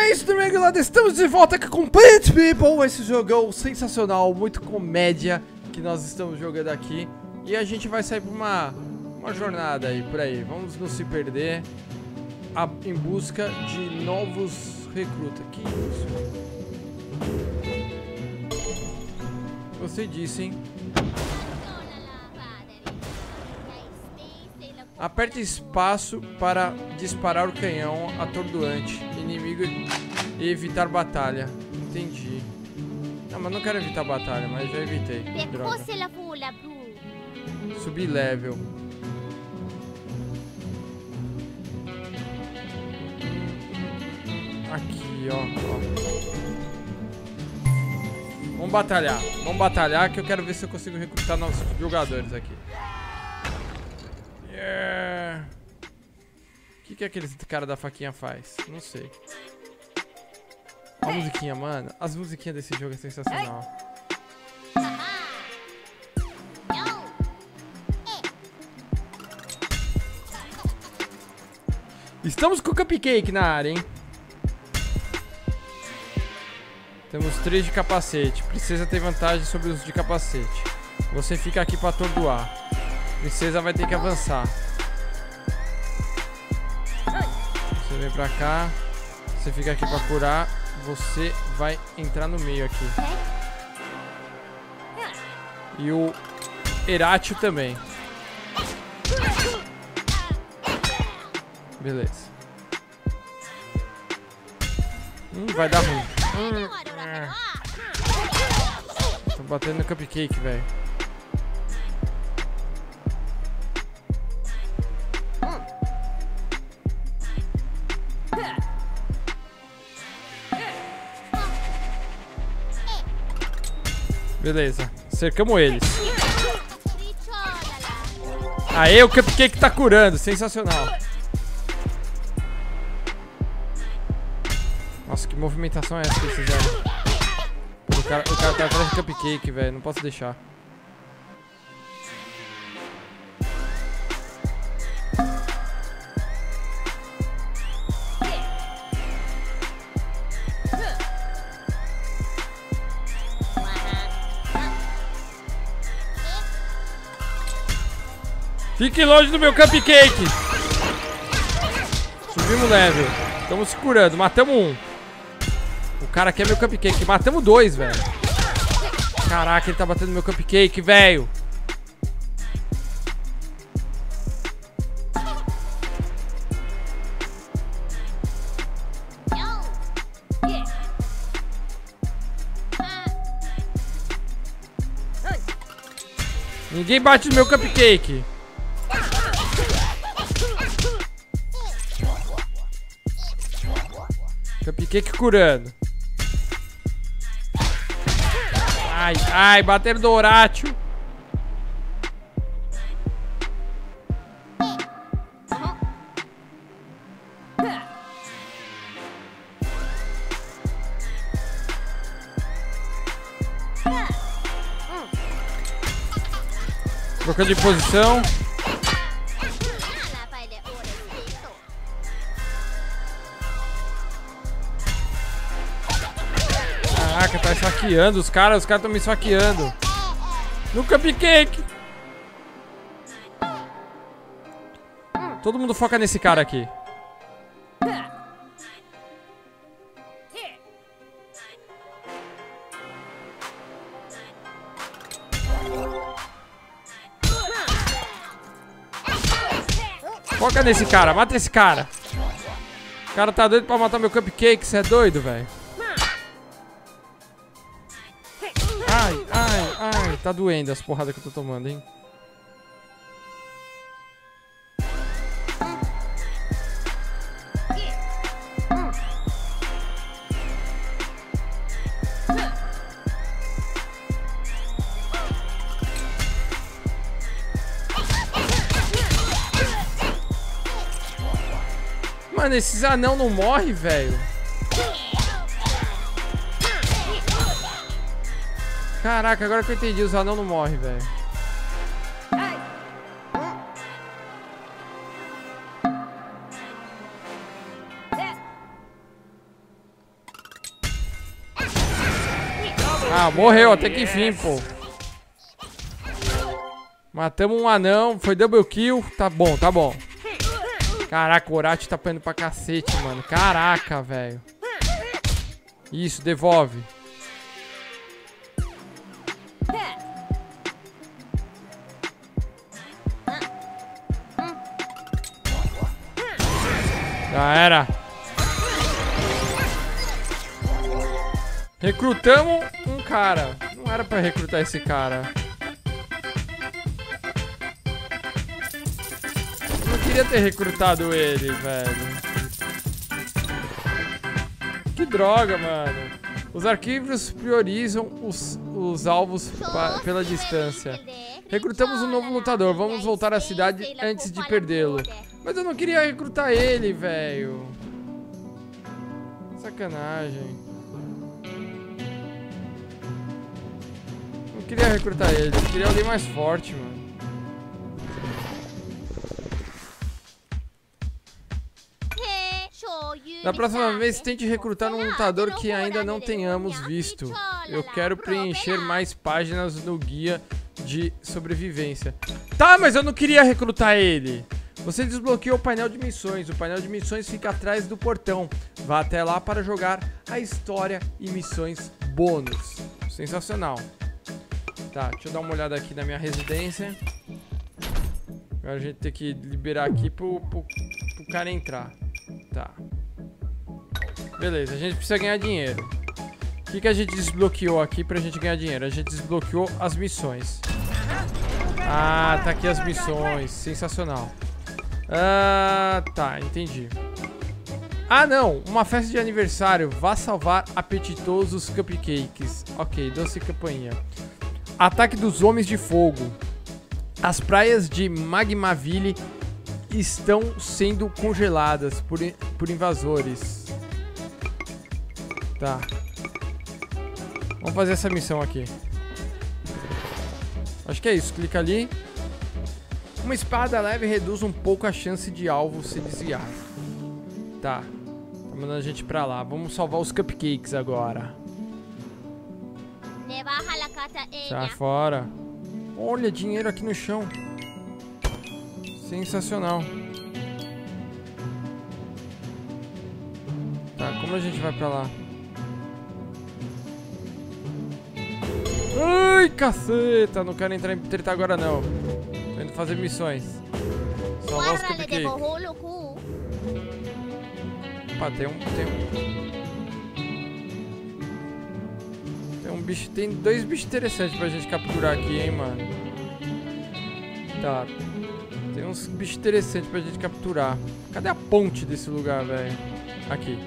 É isso, Triangulado, estamos de volta aqui com Plant People, esse jogão sensacional, muito comédia que nós estamos jogando aqui. E a gente vai sair por uma jornada aí, por aí, vamos não se perder em busca de novos recrutas. Que isso? Gostei disso, hein? Aperte espaço para disparar o canhão atordoante inimigo e evitar batalha. Entendi. Não, mas não quero evitar batalha, mas já evitei. Droga. Subir level. Aqui, ó. Vamos batalhar que eu quero ver se eu consigo recrutar nossos jogadores aqui. O que aquele cara da faquinha faz? Não sei. A musiquinha, mano. As musiquinhas desse jogo é sensacional. Estamos com o Cupcake na área, hein? Temos 3 de capacete. Princesa tem vantagem sobre os de capacete. Você fica aqui pra atordoar. Princesa vai ter que avançar. Você vem pra cá. Você fica aqui pra curar. Você vai entrar no meio aqui. E o Eratio também. Beleza. Vai dar ruim. Tô batendo no Cupcake, velho. Beleza, cercamos eles. Aê, o Cupcake tá curando, sensacional. Nossa, que movimentação é essa que eles fizeram? O cara tá atrás do Cupcake, velho, não posso deixar. Fique longe do meu Cupcake. Subimos level. Estamos se curando. Matamos um. O cara quer meu Cupcake. Matamos 2, velho. Caraca, ele tá batendo meu Cupcake, velho. Ninguém bate no meu Cupcake. Cupcake curando. Ai, bateram do Horácio. Trocando de posição. Caraca, tá esfaqueando os caras estão me esfaqueando. No Cupcake. Todo mundo foca nesse cara aqui. Foca nesse cara, mata esse cara. O cara tá doido pra matar meu Cupcake, você é doido, velho. Ai, tá doendo as porradas que eu tô tomando, hein? Mano, esses anão não morrem, velho. Caraca, agora que eu entendi, os anão não morrem, velho. Ah, morreu até que enfim, pô. Matamos um anão, foi double kill. Tá bom, tá bom. Caraca, o Orochi tá apanhando pra cacete, mano. Caraca, velho. Isso, devolve. Já era. Recrutamos um cara. Não era pra recrutar esse cara. Eu não queria ter recrutado ele, velho. Que droga, mano. Os arquivos priorizam os alvos pela distância. Recrutamos um novo lutador. Vamos voltar à cidade antes de perdê-lo. Mas eu não queria recrutar ele, velho. Sacanagem. Não queria recrutar ele. Eu queria alguém mais forte, mano. Da próxima vez, tente recrutar um lutador que ainda não tenhamos visto. Eu quero preencher mais páginas no guia de sobrevivência. Tá, mas eu não queria recrutar ele. Você desbloqueou o painel de missões. O painel de missões fica atrás do portão. Vá até lá para jogar a história e missões bônus. Sensacional. Tá, deixa eu dar uma olhada aqui na minha residência. Agora a gente tem que liberar aqui pro cara entrar. Tá. Beleza, a gente precisa ganhar dinheiro. O que a gente desbloqueou aqui pra gente ganhar dinheiro? A gente desbloqueou as missões. Ah, tá aqui as missões. Sensacional. Ah, tá, entendi. Ah, não, uma festa de aniversário. Vá salvar apetitosos cupcakes. Ok, doce campanha. Ataque dos homens de fogo. As praias de Magmaville estão sendo congeladas por invasores. Tá. Vamos fazer essa missão aqui. Acho que é isso. Clica ali. Uma espada leve reduz um pouco a chance de alvo se desviar. Tá. Tá mandando a gente pra lá. Vamos salvar os cupcakes agora. Sai fora. Olha, dinheiro aqui no chão. Sensacional. Tá, como a gente vai pra lá? Ai, caceta. Não quero entrar em treta agora, não. Tô indo fazer missões. Salvar os cupcakes. Opa, tem dois bichos interessantes pra gente capturar aqui, hein, mano. Tá. Tem uns bichos interessantes pra gente capturar. Cadê a ponte desse lugar, velho? Aqui.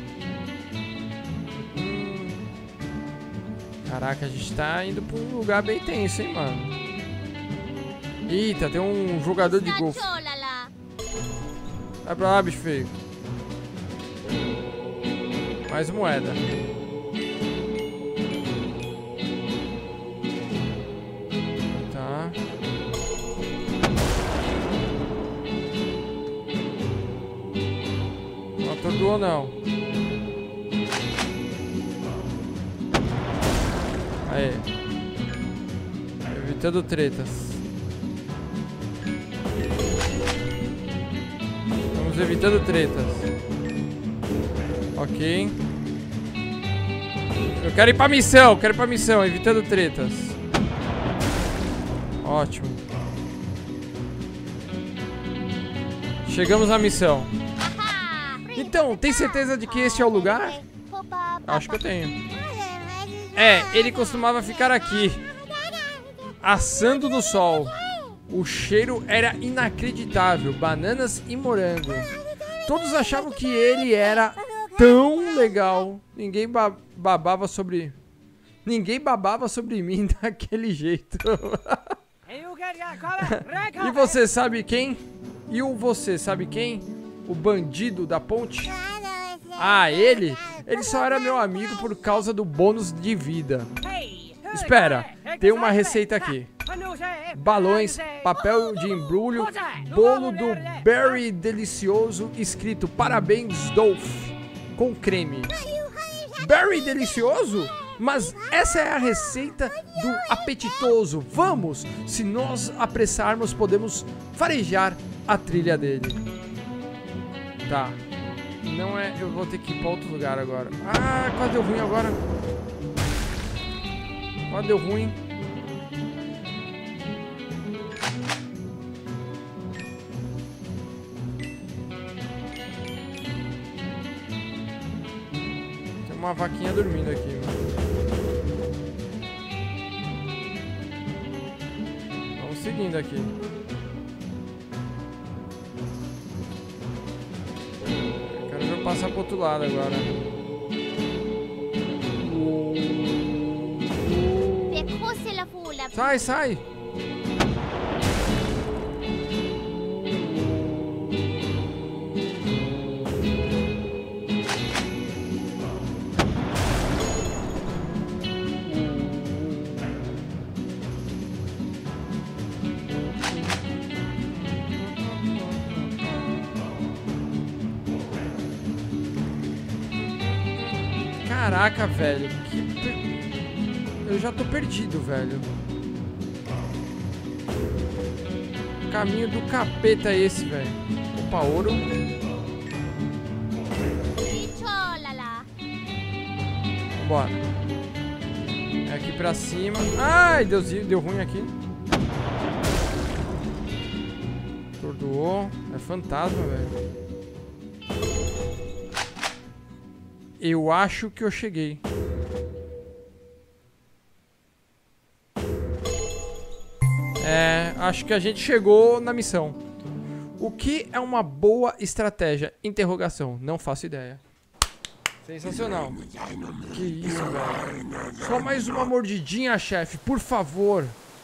Caraca, a gente tá indo pra um lugar bem tenso, hein, mano. Eita, tem um jogador de golfe. Vai pra lá, bicho feio. Mais moeda. Tá. Não atordoou, não. Aí. Evitando tretas. Estamos evitando tretas. Ok. Eu quero ir pra missão, evitando tretas. Ótimo. Chegamos à missão. Então, tem certeza de que este é o lugar? Acho que eu tenho. É, ele costumava ficar aqui, assando no sol. O cheiro era inacreditável, bananas e morango. Todos achavam que ele era tão legal. Ninguém babava sobre mim daquele jeito. E você sabe quem? E o você sabe quem? O bandido da ponte? Ah, ele? Ele só era meu amigo por causa do bônus de vida. Espera, tem uma receita aqui. Balões, papel de embrulho, bolo do Berry delicioso escrito parabéns Dolph com creme. Berry delicioso? Mas essa é a receita do apetitoso. Vamos! Se nós apressarmos, podemos farejar a trilha dele. Tá. Não é... Eu vou ter que ir pra outro lugar agora. Ah, quase deu ruim agora. Quase deu ruim. Tem uma vaquinha dormindo aqui, mano. Vamos seguindo aqui. Passar pro outro lado agora. Sai, sai! Caraca, velho, eu já tô perdido, velho. Caminho do capeta é esse, velho. Opa, ouro. Bora. É aqui pra cima. Ai, deu ruim aqui. Atordoou. É fantasma, velho. Eu acho que eu cheguei. É, acho que a gente chegou na missão. O que é uma boa estratégia? Interrogação. Não faço ideia. Sensacional. Que isso, velho. Só mais uma mordidinha, chefe, por favor.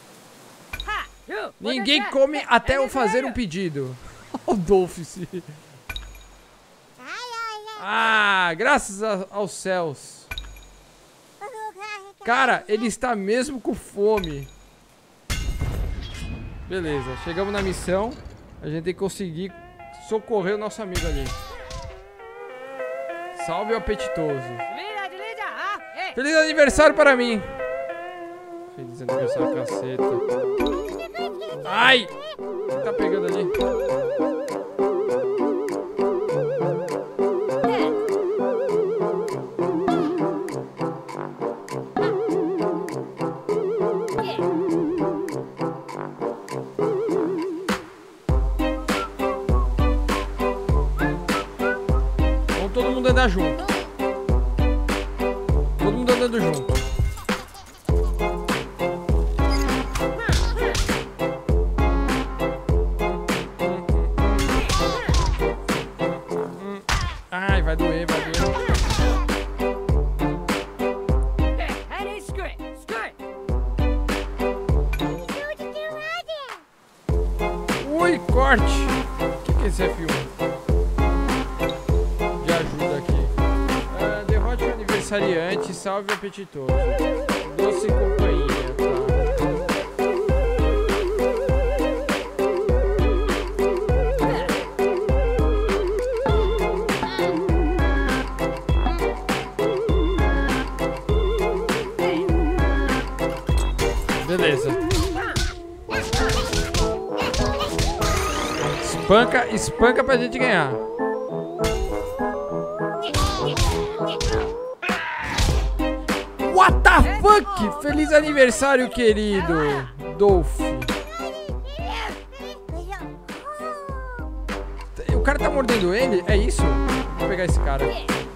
Ninguém come até eu fazer um pedido. O Dolph. Ah, graças aos céus. Cara, ele está mesmo com fome. Beleza, chegamos na missão. A gente tem que conseguir socorrer o nosso amigo ali. Salve o apetitoso. Feliz aniversário para mim. Feliz aniversário, caceta. Ai! O que tá pegando ali? Todo mundo andar junto. Todo mundo andando junto. Ai, vai doer, vai doer. Ui, corte. O que é esse F1? Aniversariante, salve apetitoso. Doce companhia, Beleza. Espanca, espanca pra gente ganhar. What the fuck? Feliz aniversário, querido Dolph. O cara tá mordendo ele? É isso? Vou pegar esse cara.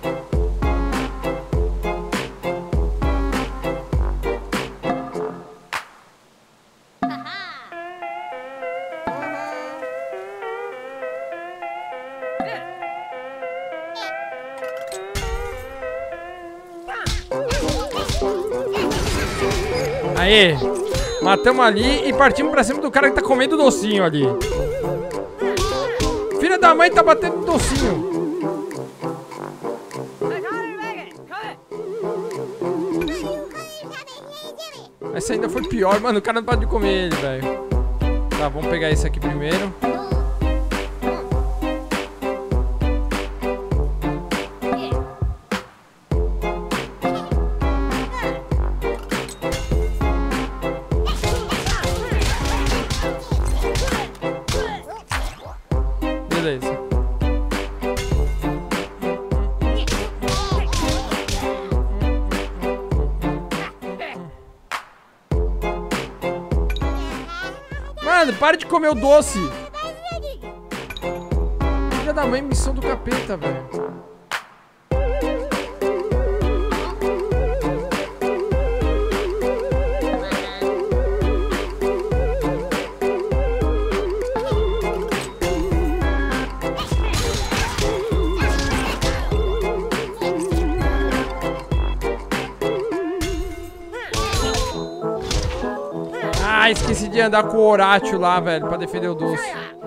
Aê, matamos ali e partimos pra cima do cara que tá comendo docinho ali. Filha da mãe tá batendo docinho. Essa ainda foi pior, mano, o cara não pode comer ele, velho. Tá, vamos pegar esse aqui primeiro. Mano, para de comer o doce. Filha da mãe, missão do capeta, velho. Ah, esqueci de andar com o Horácio lá, velho, pra defender o doce.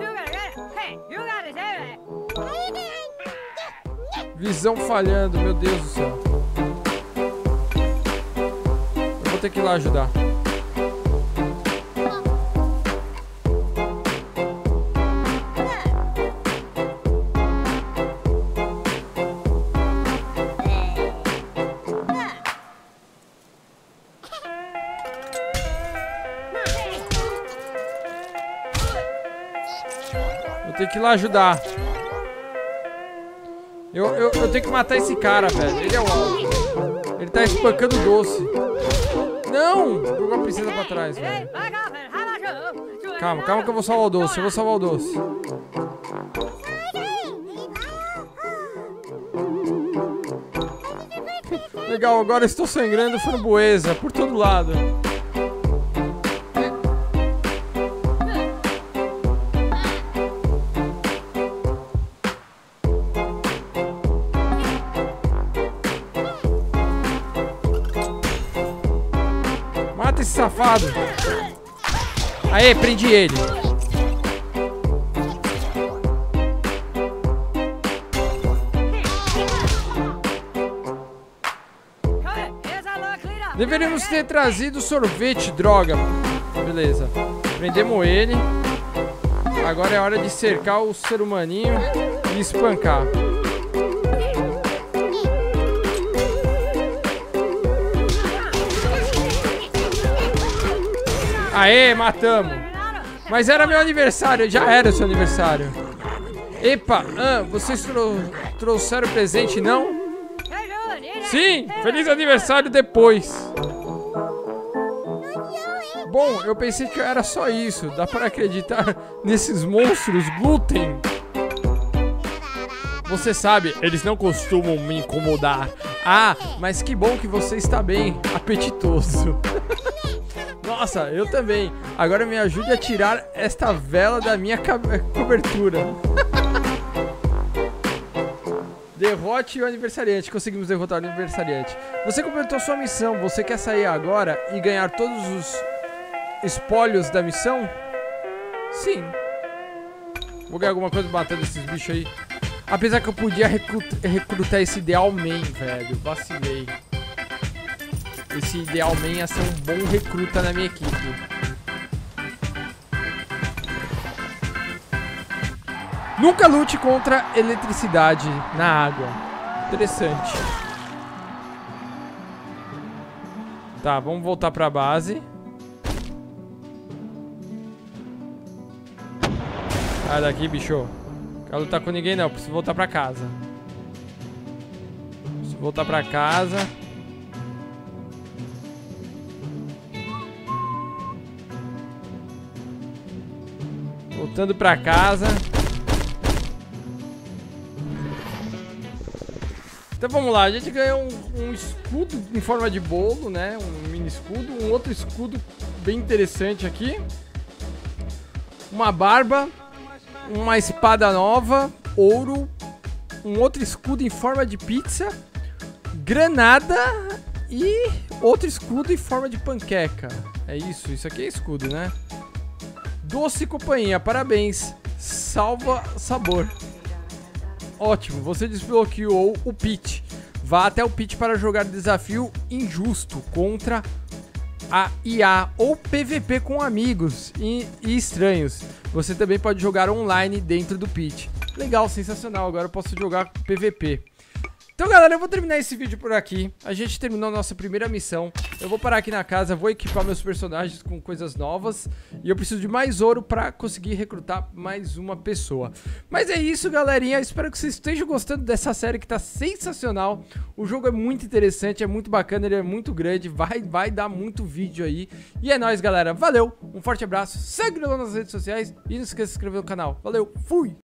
Visão falhando, meu Deus do céu. Eu vou ter que ir lá ajudar. Vou ter que ir lá ajudar. Eu tenho que matar esse cara, velho. Ele é o alvo. Ele tá espancando o doce. Não! Jogou a princesa pra trás, velho. Calma, calma que eu vou salvar o doce. Eu vou salvar o doce. Legal, agora estou sangrando framboesa por todo lado. Mata esse safado. Aê, prendi ele. Deveríamos ter trazido sorvete, droga. Beleza. Prendemos ele. Agora é hora de cercar o ser humaninho e espancar. Aê, matamos. Mas era meu aniversário, já era seu aniversário. Epa, vocês trouxeram presente, não? Sim, feliz aniversário depois. Bom, eu pensei que era só isso. Dá para acreditar nesses monstros glúten? Você sabe, eles não costumam me incomodar. Ah, mas que bom que você está bem, apetitoso. Nossa, eu também. Agora me ajude a tirar esta vela da minha cobertura. Derrote o aniversariante. Conseguimos derrotar o aniversariante. Você completou sua missão. Você quer sair agora e ganhar todos os espólios da missão? Sim. Vou ganhar alguma coisa batendo esses bichos aí. Apesar que eu podia recrutar esse Ideal Man, velho. Vacilei. Esse Ideal Man ia ser um bom recruta na minha equipe. Nunca lute contra eletricidade na água. Interessante. Tá, vamos voltar pra base. Sai daqui, bicho. Não quero lutar com ninguém não, preciso voltar pra casa. Preciso voltar pra casa. Voltando pra casa. Então vamos lá, a gente ganhou um escudo em forma de bolo, né? Um mini escudo, um outro escudo bem interessante aqui. Uma barba, uma espada nova, ouro, um outro escudo em forma de pizza, granada e outro escudo em forma de panqueca. É isso aqui é escudo, né? Doce e companhia, parabéns. Salva sabor. Ótimo, você desbloqueou o pitch. Vá até o pitch para jogar desafio injusto contra a IA ou PVP com amigos e estranhos. Você também pode jogar online dentro do pitch. Legal, sensacional. Agora eu posso jogar PVP. Então, galera, eu vou terminar esse vídeo por aqui. A gente terminou a nossa primeira missão. Eu vou parar aqui na casa, vou equipar meus personagens com coisas novas. E eu preciso de mais ouro pra conseguir recrutar mais uma pessoa. Mas é isso, galerinha. Espero que vocês estejam gostando dessa série que tá sensacional. O jogo é muito interessante, é muito bacana, ele é muito grande. Vai dar muito vídeo aí. E é nóis, galera. Valeu, um forte abraço. Segue lá nas redes sociais e não esqueça de se inscrever no canal. Valeu, fui!